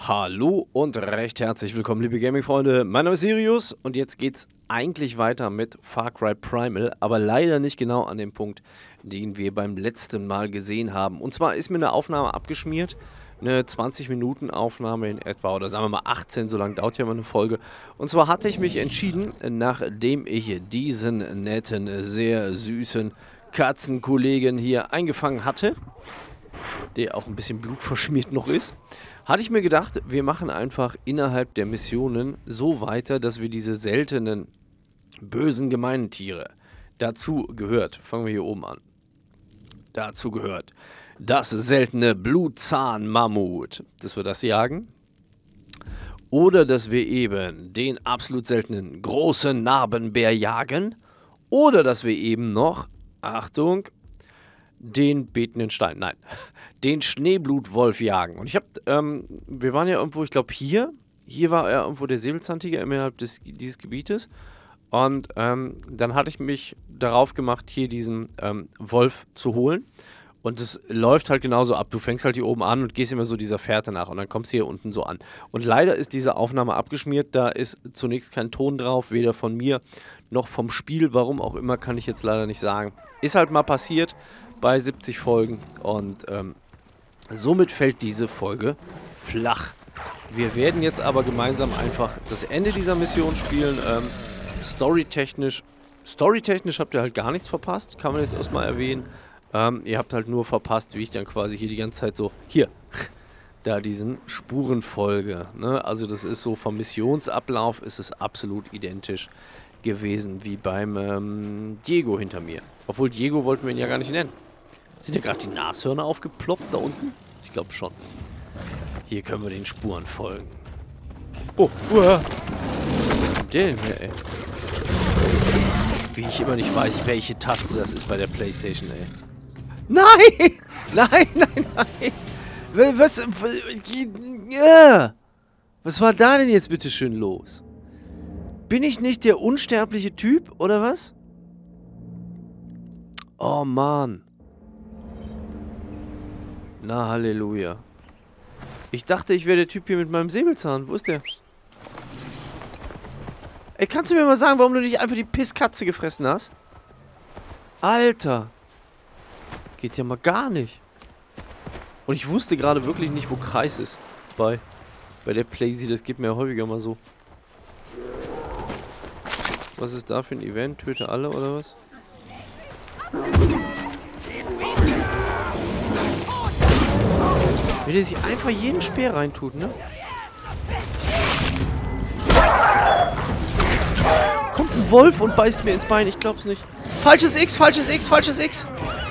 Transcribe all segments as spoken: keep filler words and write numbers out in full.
Hallo und recht herzlich willkommen, liebe Gaming-Freunde. Mein Name ist Sirius und jetzt geht's eigentlich weiter mit Far Cry Primal, aber leider nicht genau an dem Punkt, den wir beim letzten Mal gesehen haben. Und zwar ist mir eine Aufnahme abgeschmiert, eine zwanzig Minuten Aufnahme in etwa, oder sagen wir mal achtzehn, so lange dauert ja mal eine Folge. Und zwar hatte ich mich entschieden, nachdem ich diesen netten, sehr süßen Katzenkollegen hier eingefangen hatte, der auch ein bisschen blutverschmiert noch ist, hatte ich mir gedacht, wir machen einfach innerhalb der Missionen so weiter, dass wir diese seltenen, bösen, gemeinen Tiere, dazu gehört, fangen wir hier oben an, dazu gehört das seltene Blutzahn-Mammut, dass wir das jagen, oder dass wir eben den absolut seltenen großen Narbenbär jagen, oder dass wir eben noch, Achtung, den betenden Stein, nein, den Schneeblutwolf jagen. Und ich hab, ähm, wir waren ja irgendwo, ich glaube hier, hier war ja irgendwo der Säbelzahntiger innerhalb des, dieses Gebietes. Und ähm, dann hatte ich mich darauf gemacht, hier diesen ähm, Wolf zu holen. Und es läuft halt genauso ab. Du fängst halt hier oben an und gehst immer so dieser Fährte nach und dann kommst du hier unten so an. Und leider ist diese Aufnahme abgeschmiert, da ist zunächst kein Ton drauf, weder von mir noch vom Spiel. Warum auch immer, kann ich jetzt leider nicht sagen. Ist halt mal passiert bei siebzig Folgen und ähm, somit fällt diese Folge flach. Wir werden jetzt aber gemeinsam einfach das Ende dieser Mission spielen. Ähm, storytechnisch, storytechnisch habt ihr halt gar nichts verpasst, kann man jetzt erstmal erwähnen. Ähm, ihr habt halt nur verpasst, wie ich dann quasi hier die ganze Zeit so, hier, da diesen Spurenfolge, ne? Also das ist so, vom Missionsablauf ist es absolut identisch gewesen wie beim ähm, Diego hinter mir. Obwohl Diego wollten wir ihn ja gar nicht nennen. Sind ja gerade die Nashörner aufgeploppt da unten? Ich glaube schon. Hier können wir den Spuren folgen. Oh, uah. Der denn hier, ey? Wie ich immer nicht weiß, welche Taste das ist bei der PlayStation, ey. Nein! Nein, nein, nein! Was, was, ja. Was war da denn jetzt bitte schön los? Bin ich nicht der unsterbliche Typ, oder was? Oh, Mann. Na, Halleluja. Ich dachte, ich wäre der Typ hier mit meinem Säbelzahn. Wo ist der? Ey, kannst du mir mal sagen, warum du nicht einfach die Pisskatze gefressen hast? Alter. Geht ja mal gar nicht. Und ich wusste gerade wirklich nicht, wo Kreis ist. Bei, bei der Playsee, das geht mir ja häufiger mal so. Was ist da für ein Event? Töte alle, oder was? Wie der sich einfach jeden Speer reintut, ne? Kommt ein Wolf und beißt mir ins Bein, ich glaub's nicht. Falsches X, falsches X, falsches X!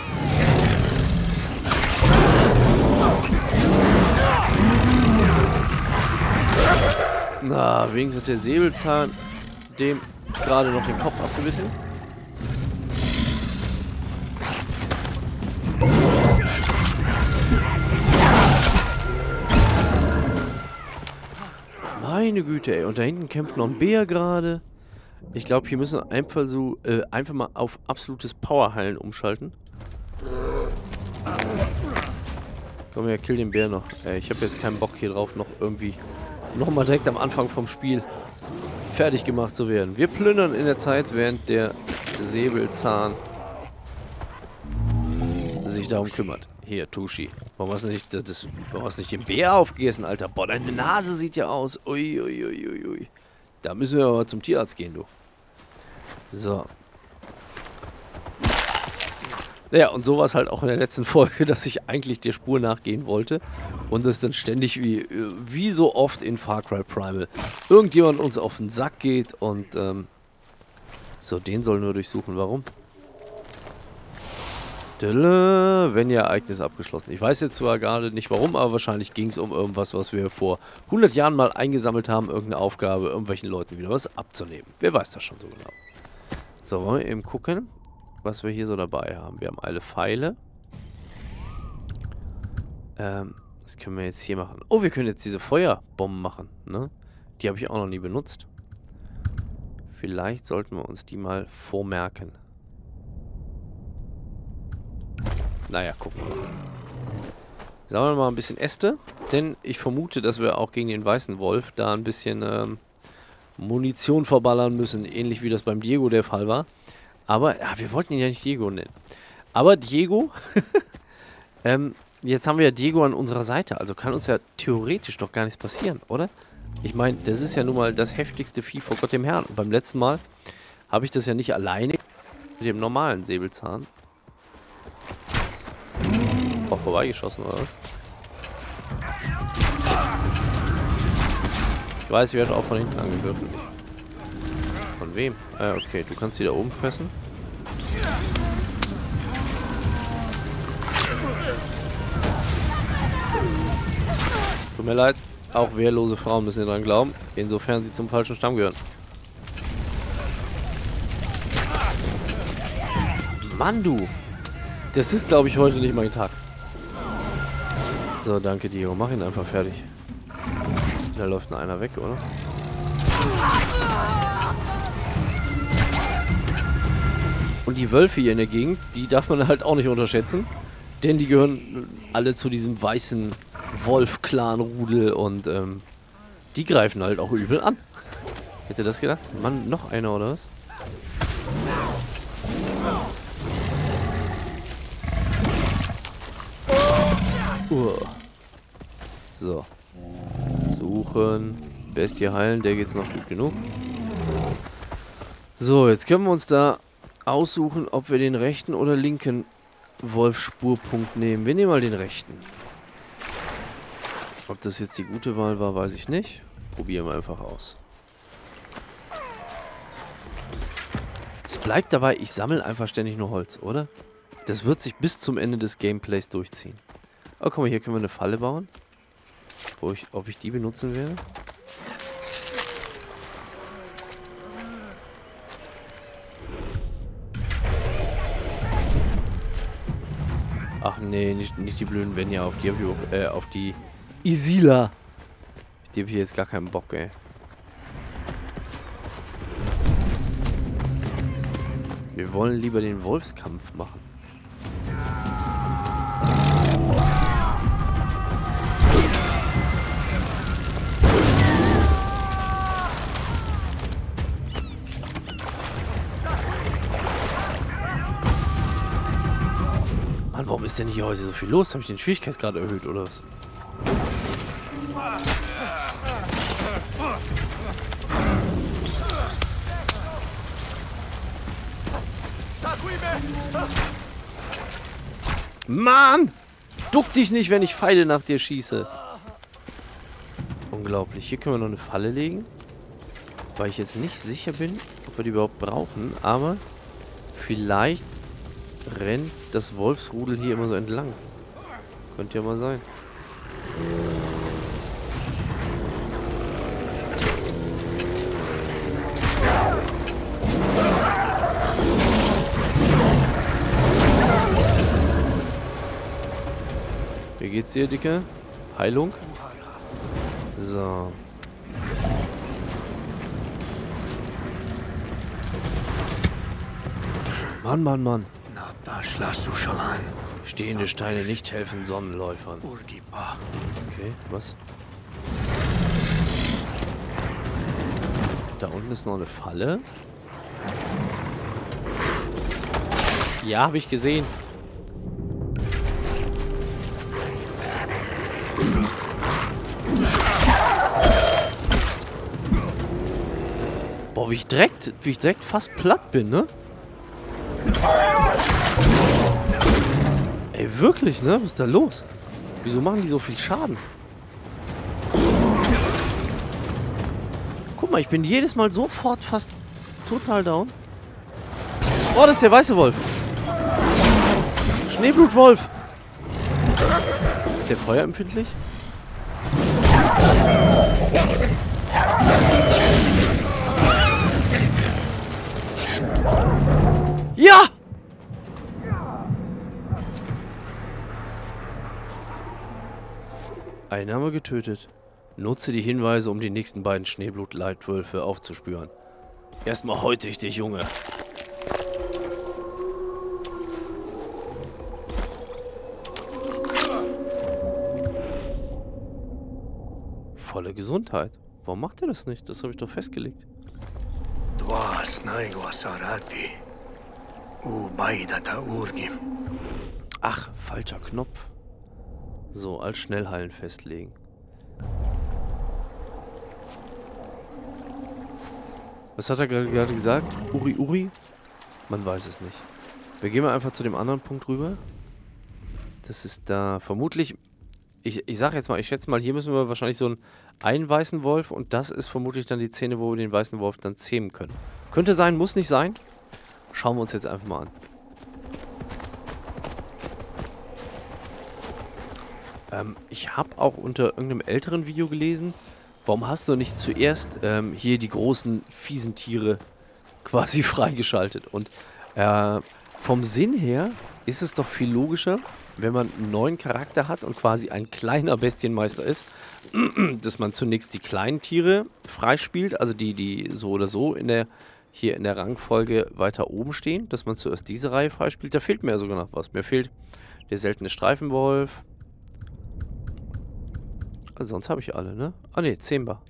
Na, wenigstens hat der Säbelzahn dem gerade noch den Kopf abgebissen. Meine Güte, ey. Und da hinten kämpft noch ein Bär gerade. Ich glaube, hier müssen wir einfach so, äh, einfach mal auf absolutes Powerheilen umschalten. Komm her, kill den Bär noch. Ey, ich habe jetzt keinen Bock hier drauf, noch irgendwie nochmal direkt am Anfang vom Spiel fertig gemacht zu werden. Wir plündern in der Zeit, während der Säbelzahn sich darum kümmert. Hier, Tushi. Warum hast du nicht, das, warum hast du nicht den Bär aufgegessen, Alter? Boah, deine Nase sieht ja aus. Ui, ui, ui, ui, ui. Da müssen wir aber zum Tierarzt gehen, du. So. Naja, und so war es halt auch in der letzten Folge, dass ich eigentlich der Spur nachgehen wollte und es dann ständig, wie, wie so oft in Far Cry Primal, irgendjemand uns auf den Sack geht und, ähm, so, den sollen wir durchsuchen. Warum? Wenn ja, Ereignis abgeschlossen. Ich weiß jetzt zwar gerade nicht warum, aber wahrscheinlich ging es um irgendwas, was wir vor hundert Jahren mal eingesammelt haben. Irgendeine Aufgabe, irgendwelchen Leuten wieder was abzunehmen. Wer weiß das schon so genau. So, wollen wir eben gucken, was wir hier so dabei haben. Wir haben alle Pfeile. Ähm, was können wir jetzt hier machen? Oh, wir können jetzt diese Feuerbomben machen, ne? Die habe ich auch noch nie benutzt. Vielleicht sollten wir uns die mal vormerken. Naja, gucken wir mal. Sammeln wir mal ein bisschen Äste. Denn ich vermute, dass wir auch gegen den weißen Wolf da ein bisschen ähm, Munition verballern müssen, ähnlich wie das beim Diego der Fall war. Aber, ja, wir wollten ihn ja nicht Diego nennen. Aber Diego, ähm, jetzt haben wir ja Diego an unserer Seite, also kann uns ja theoretisch doch gar nichts passieren, oder? Ich meine, das ist ja nun mal das heftigste Vieh vor Gott dem Herrn. Und beim letzten Mal habe ich das ja nicht alleine mit dem normalen Säbelzahn. Auch vorbeigeschossen, oder was? Ich weiß, ich werde auch von hinten angegriffen. Von wem? Ah, okay, du kannst die da oben fressen. Tut mir leid, auch wehrlose Frauen müssen daran glauben, insofern sie zum falschen Stamm gehören. Mann, du! Das ist, glaube ich, heute nicht mein Tag. So, danke, Dio. Mach ihn einfach fertig. Da läuft noch einer weg, oder? Und die Wölfe hier in der Gegend, die darf man halt auch nicht unterschätzen. Denn die gehören alle zu diesem weißen Wolf-Clan-Rudel und ähm, die greifen halt auch übel an. Hätte das gedacht? Mann, noch einer, oder was? Uh. So. Suchen. Bestie heilen, der geht's noch gut genug. So, jetzt können wir uns da aussuchen, ob wir den rechten oder linken Wolfsspurpunkt nehmen. Wir nehmen mal den rechten. Ob das jetzt die gute Wahl war, weiß ich nicht. Probieren wir einfach aus. Es bleibt dabei, ich sammle einfach ständig nur Holz, oder? Das wird sich bis zum Ende des Gameplays durchziehen. Oh, guck mal, hier können wir eine Falle bauen. Wo ich, ob ich die benutzen werde? Ach nee, nicht, nicht die blöden Venja, auf die hab ich, äh, auf die Isila. Die hab ich jetzt gar keinen Bock, ey. Wir wollen lieber den Wolfskampf machen. Mann, warum ist denn hier heute so viel los? Habe ich den Schwierigkeitsgrad erhöht, oder was? Mann! Duck dich nicht, wenn ich Pfeile nach dir schieße. Unglaublich. Hier können wir noch eine Falle legen. Weil ich jetzt nicht sicher bin, ob wir die überhaupt brauchen. Aber vielleicht rennt das Wolfsrudel hier immer so entlang. Könnte ja mal sein. Wie geht's dir, Dicker? Heilung? So. Mann, Mann, Mann. Stehende Steine nicht helfen Sonnenläufern. Okay, was? Da unten ist noch eine Falle. Ja, habe ich gesehen. Boah, wie ich direkt, wie ich direkt fast platt bin, ne? Ey, wirklich, ne? Was ist da los? Wieso machen die so viel Schaden? Guck mal, ich bin jedes Mal sofort fast total down. Oh, das ist der weiße Wolf. Schneeblutwolf. Ist der feuerempfindlich? Ja! Einen haben wir getötet. Nutze die Hinweise, um die nächsten beiden Schneeblut-Leitwölfe aufzuspüren. Erstmal häute ich dich, Junge. volle Gesundheit. Warum macht er das nicht? Das habe ich doch festgelegt. Ach, falscher Knopf. So, als Schnellheilen festlegen. Was hat er gerade gesagt? Uri Uri? Man weiß es nicht. Wir gehen mal einfach zu dem anderen Punkt rüber. Das ist da vermutlich... Ich, ich sag jetzt mal, ich schätze mal, hier müssen wir wahrscheinlich so einen, einen weißen Wolf und das ist vermutlich dann die Szene, wo wir den weißen Wolf dann zähmen können. Könnte sein, muss nicht sein. Schauen wir uns jetzt einfach mal an. Ähm, ich habe auch unter irgendeinem älteren Video gelesen, warum hast du nicht zuerst ähm, hier die großen, fiesen Tiere quasi freigeschaltet? Und äh, vom Sinn her ist es doch viel logischer, wenn man einen neuen Charakter hat und quasi ein kleiner Bestienmeister ist, dass man zunächst die kleinen Tiere freispielt, also die, die so oder so in der, hier in der Rangfolge weiter oben stehen, dass man zuerst diese Reihe freispielt. Da fehlt mir ja sogar noch was. Mir fehlt der seltene Streifenwolf. Also sonst habe ich alle, ne? Ah ne, Zemba.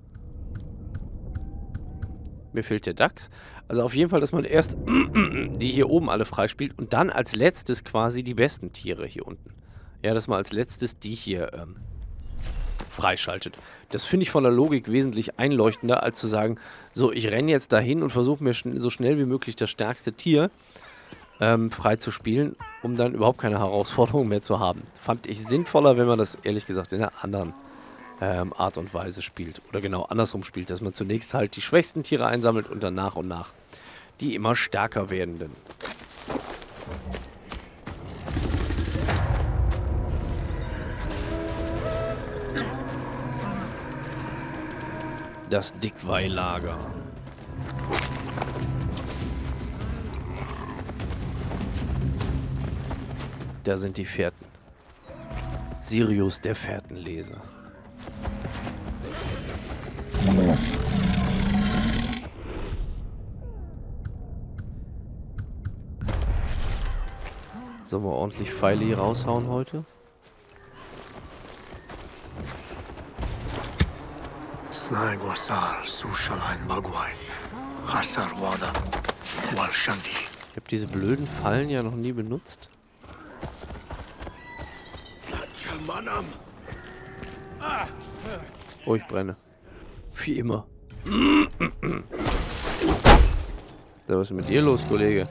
Mir fehlt der Dachs. Also auf jeden Fall, dass man erst die hier oben alle freispielt und dann als letztes quasi die besten Tiere hier unten. Ja, dass man als letztes die hier ähm, freischaltet. Das finde ich von der Logik wesentlich einleuchtender, als zu sagen, so, ich renne jetzt dahin und versuche mir schn so schnell wie möglich das stärkste Tier ähm, freizuspielen, um dann überhaupt keine Herausforderung mehr zu haben. Fand ich sinnvoller, wenn man das ehrlich gesagt in einer anderen Ähm, Art und Weise spielt. Oder genau andersrum spielt, dass man zunächst halt die schwächsten Tiere einsammelt und dann nach und nach die immer stärker werdenden. Das Dickweih-Lager. Da sind die Fährten. Sirius, der Fährtenleser. Sollen wir ordentlich Pfeile hier raushauen heute? Ich habe diese blöden Fallen ja noch nie benutzt. Oh, ich brenne. Wie immer. Da, was ist mit dir los, Kollege?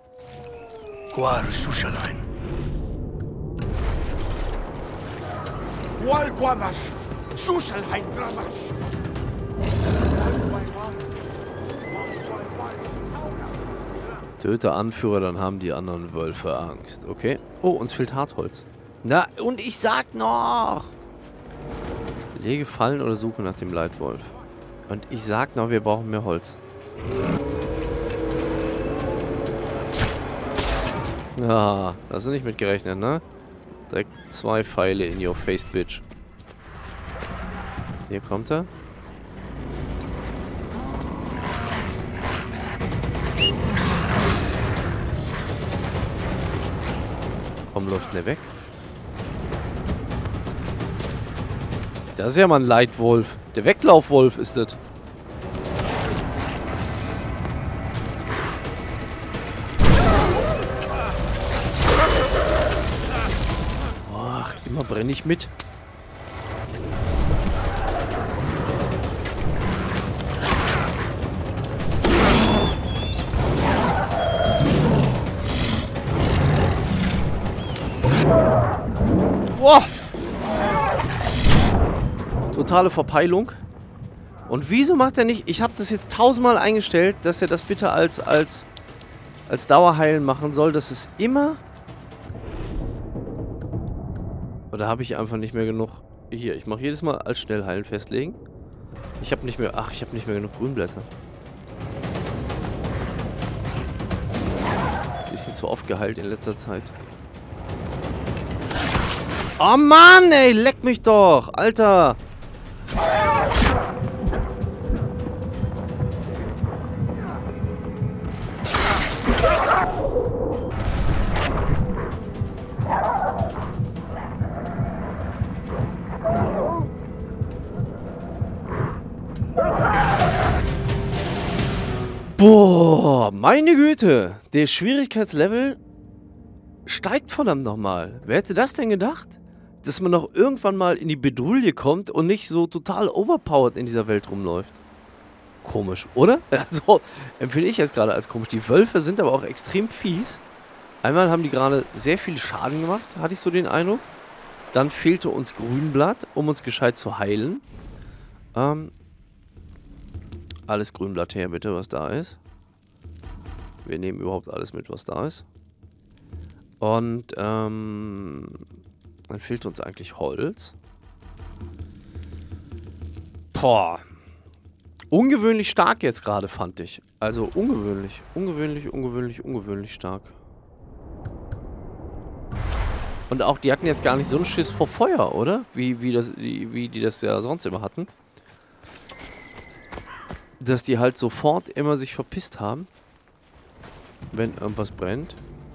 Töte Anführer, dann haben die anderen Wölfe Angst. Okay. Oh, uns fehlt Hartholz. Na, und ich sag noch! Lege Fallen oder suche nach dem Leitwolf. Und ich sag noch, wir brauchen mehr Holz. Ah, da hast du nicht mit gerechnet, ne? Direkt zwei Pfeile in your face, bitch. Hier kommt er. Warum läuft der weg? Das ist ja mal ein Leitwolf. Der Weglaufwolf ist das. Ach, immer brenne ich mit. Boah! Totale Verpeilung. Und wieso macht er nicht... Ich habe das jetzt tausendmal eingestellt, dass er das bitte als, als, als Dauerheilen machen soll, dass es immer... Oder habe ich einfach nicht mehr genug... Hier, ich mache jedes Mal als Schnellheilen festlegen. Ich habe nicht mehr... Ach, ich habe nicht mehr genug Grünblätter. Bisschen zu oft geheilt in letzter Zeit. Oh Mann, ey, leck mich doch, Alter. Boah, meine Güte. Der Schwierigkeitslevel steigt verdammt nochmal. Wer hätte das denn gedacht? Dass man noch irgendwann mal in die Bedrulle kommt und nicht so total overpowered in dieser Welt rumläuft. Komisch, oder? Also, empfinde ich jetzt gerade als komisch. Die Wölfe sind aber auch extrem fies. Einmal haben die gerade sehr viel Schaden gemacht, hatte ich so den Eindruck. Dann fehlte uns Grünblatt, um uns gescheit zu heilen. Ähm, alles Grünblatt her, bitte, was da ist. Wir nehmen überhaupt alles mit, was da ist. Und, ähm, dann fehlt uns eigentlich Holz. Boah. Ungewöhnlich stark jetzt gerade, fand ich. Also ungewöhnlich. Ungewöhnlich, ungewöhnlich, ungewöhnlich stark. Und auch, die hatten jetzt gar nicht so einen Schiss vor Feuer, oder? Wie, wie, das, wie, wie die das ja sonst immer hatten. Dass die halt sofort immer sich verpisst haben. Wenn irgendwas brennt.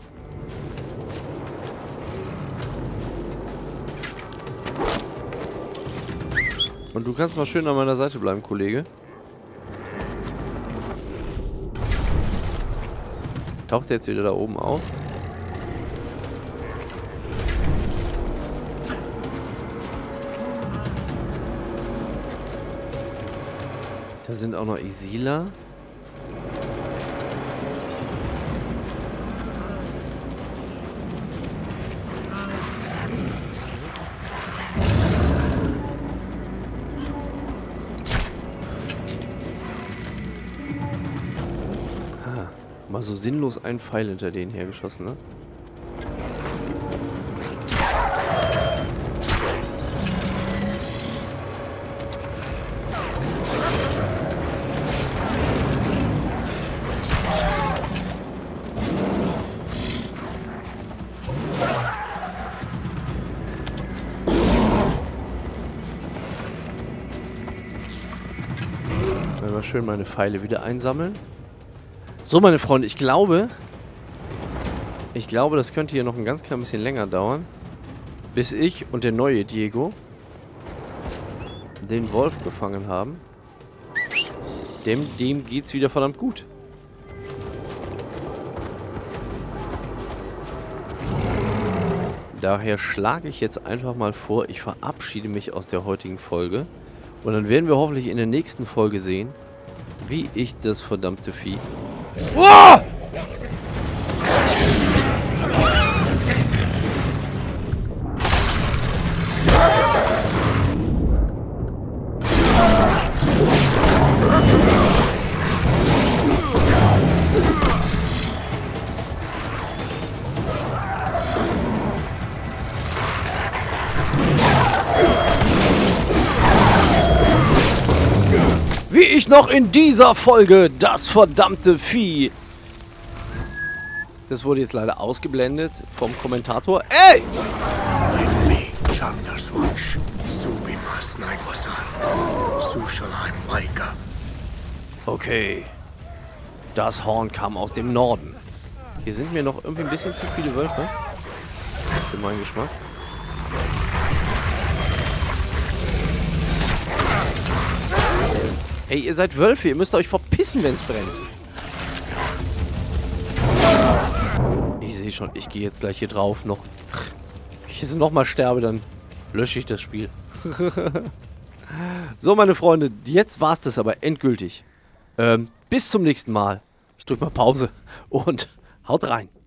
Und du kannst mal schön an meiner Seite bleiben, Kollege. Taucht er jetzt wieder da oben auf? Da sind auch noch Isila. Mal so sinnlos einen Pfeil hinter denen hergeschossen, ne? Mal schön meine Pfeile wieder einsammeln. So, meine Freunde, ich glaube, ich glaube, das könnte hier noch ein ganz klein bisschen länger dauern, bis ich und der neue Diego den Wolf gefangen haben. Dem, dem geht's wieder verdammt gut. Daher schlage ich jetzt einfach mal vor, ich verabschiede mich aus der heutigen Folge. Und dann werden wir hoffentlich in der nächsten Folge sehen, wie ich das verdammte Vieh... Oh! Wie ich noch in dieser Folge das verdammte Vieh... Das wurde jetzt leider ausgeblendet vom Kommentator. Ey! Okay. Das Horn kam aus dem Norden. Hier sind mir noch irgendwie ein bisschen zu viele Wölfe. Für meinen Geschmack. Ey, ihr seid Wölfe, ihr müsst euch verpissen, wenn es brennt. Ich sehe schon, ich gehe jetzt gleich hier drauf noch. Wenn ich jetzt nochmal sterbe, dann lösche ich das Spiel. So, meine Freunde, jetzt war es das aber endgültig. Ähm, bis zum nächsten Mal. Ich drücke mal Pause und haut rein.